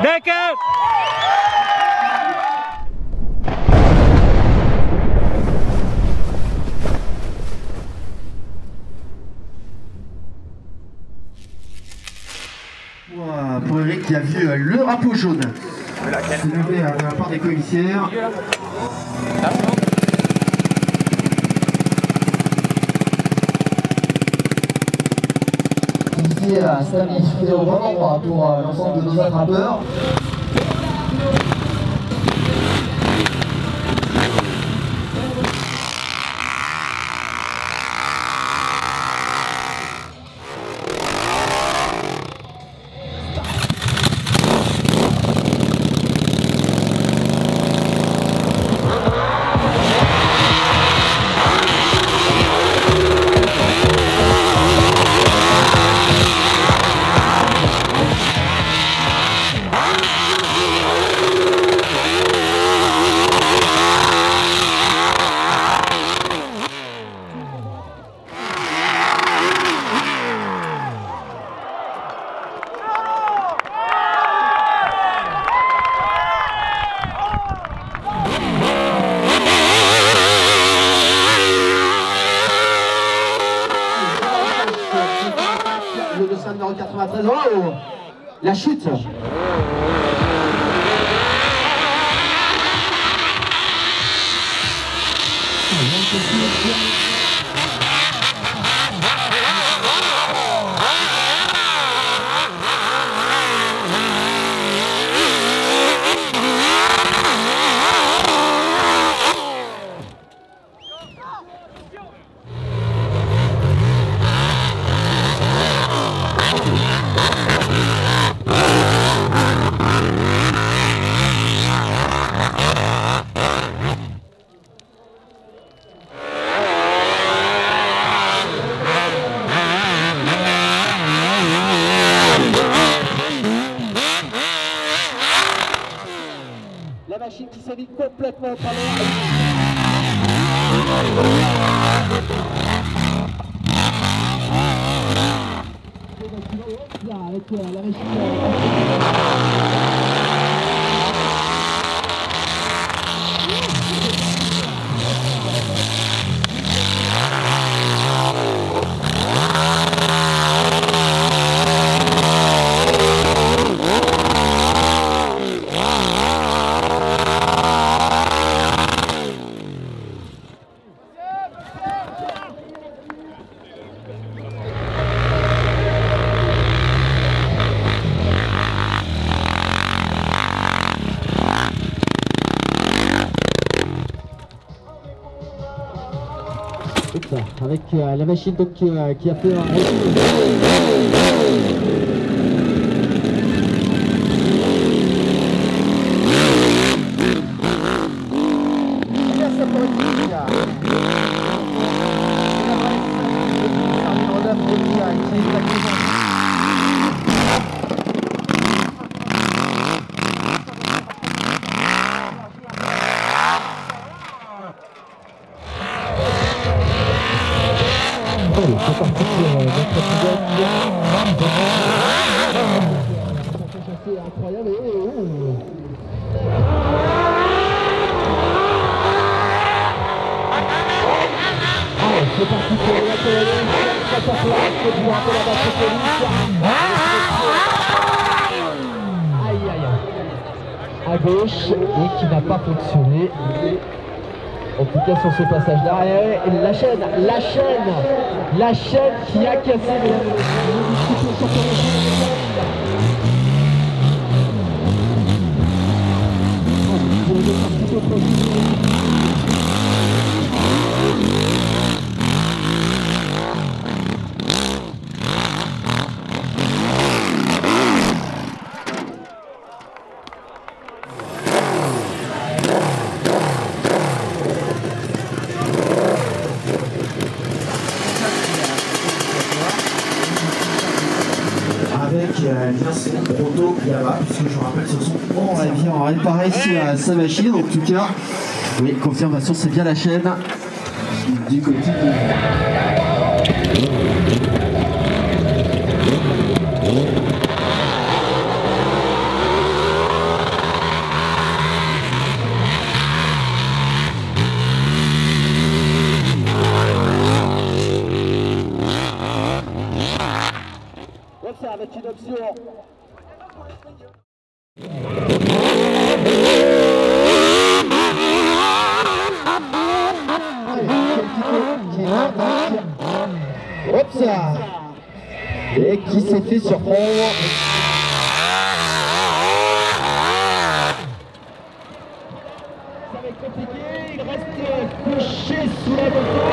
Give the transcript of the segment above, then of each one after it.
D'accord. Pour Eric qui a vu le drapeau jaune. C'est levé de la part des commissaires. Ici, stabilisé au bon endroit pour l'ensemble de nos attrapeurs. Le dossard numéro 93, oh, la chute. La machine qui s'est mise complètement au travers. Avec la machine. Avec la machine donc, qui a fait un c'est parti pour notre épisode. C'est incroyable. C'est parti pour la police. Ça place pour pouvoir de la base de police. Aïe aïe aïe. À gauche et qui n'a pas fonctionné. En tout cas sur ce passage-là, la chaîne qui a cassé c'est Proto là-bas, puisque je rappelle ce sont. Bon, et bien on réparait sa machine, en tout cas. Oui, confirmation, c'est bien la chaîne du côté de... ça avec une option. Hop ça. Et qui s'est fait surprendre. Ça va être compliqué, il reste couché sous la moto.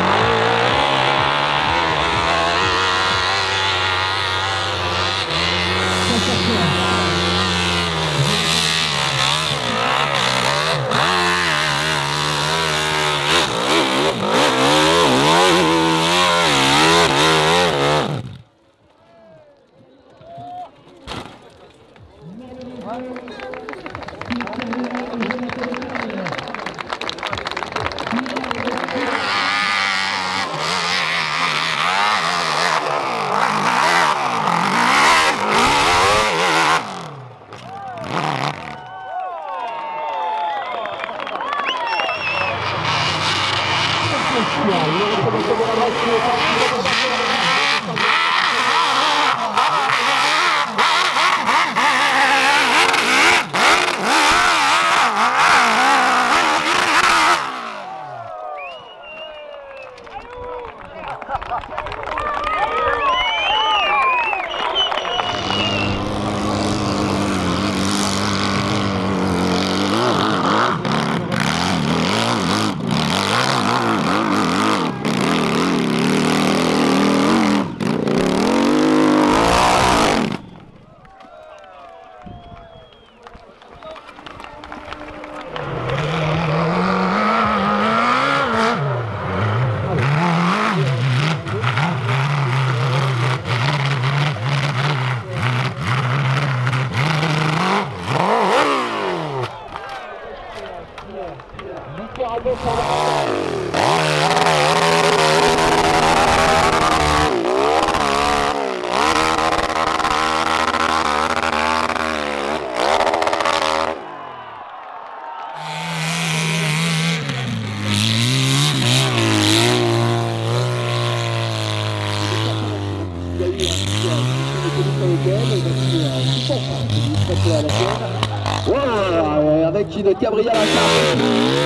Avec une cabriolet à la carte.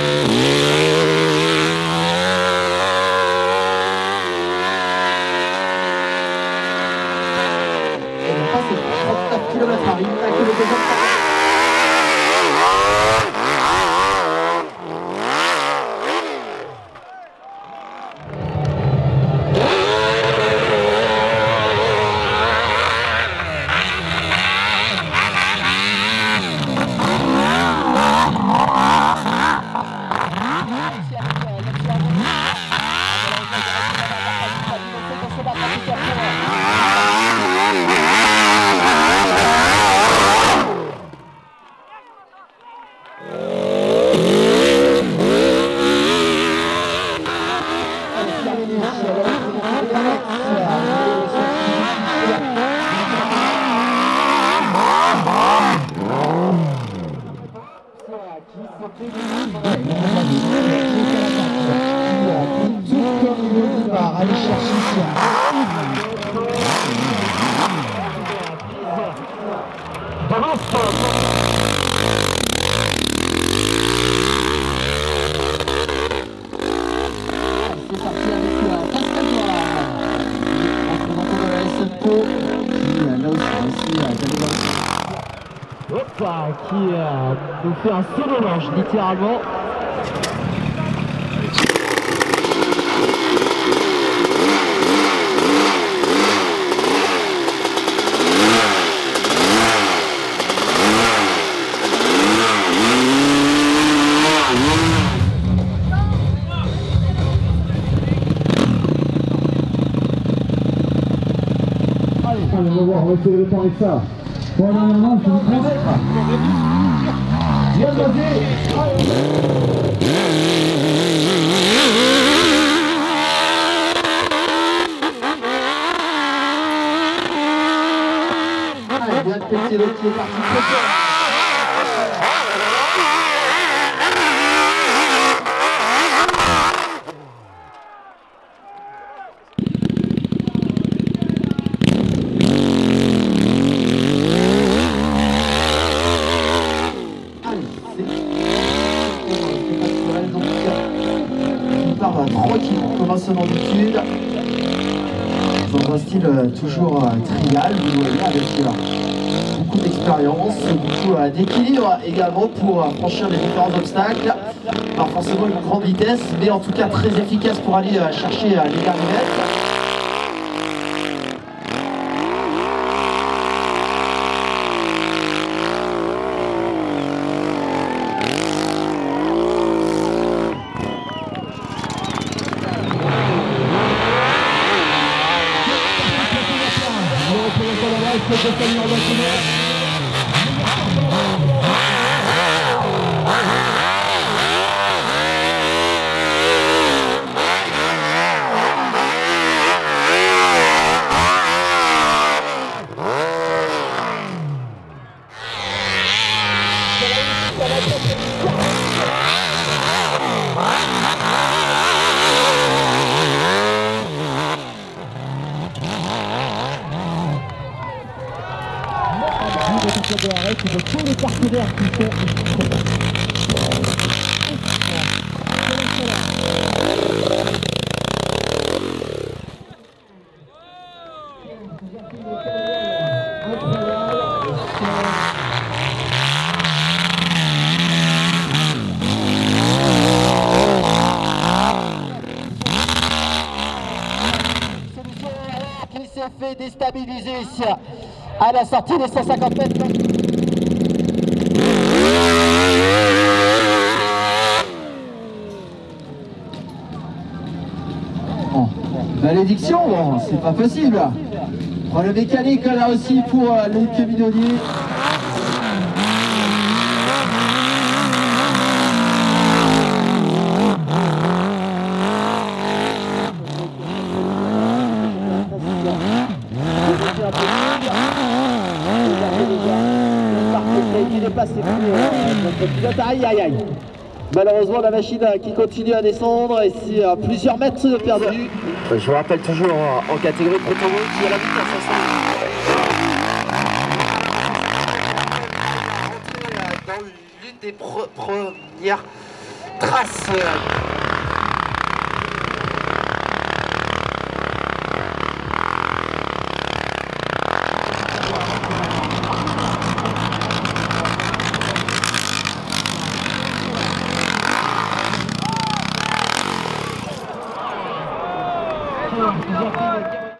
C'est 39 km à rythme. Allez chercher qui nous fait un solo manche littéralement. On va voir retirer le temps avec ça. Pour la dernière manche, je vous promets. Bien basé. Allez, bien pété l'autre qui est parti. dans un style toujours trial, vous voyez, avec beaucoup d'expérience, beaucoup d'équilibre également pour franchir les différents obstacles. Alors forcément une grande vitesse, mais en tout cas très efficace pour aller chercher les derniers mètres. De arrêt, de tous les partenaires qui sont qui s'est fait déstabiliser ici à la sortie des 150 mètres. Bon, malédiction, bon, c'est pas possible. Problème mécanique là aussi pour le bidonnier. Il est passé notre pilote. Aïe aïe aïe. Malheureusement la machine qui continue à descendre et c'est plusieurs mètres de perdu. Je vous rappelle toujours en catégorie de proto qui est la vitesse dans l'une des premières traces. Plusieurs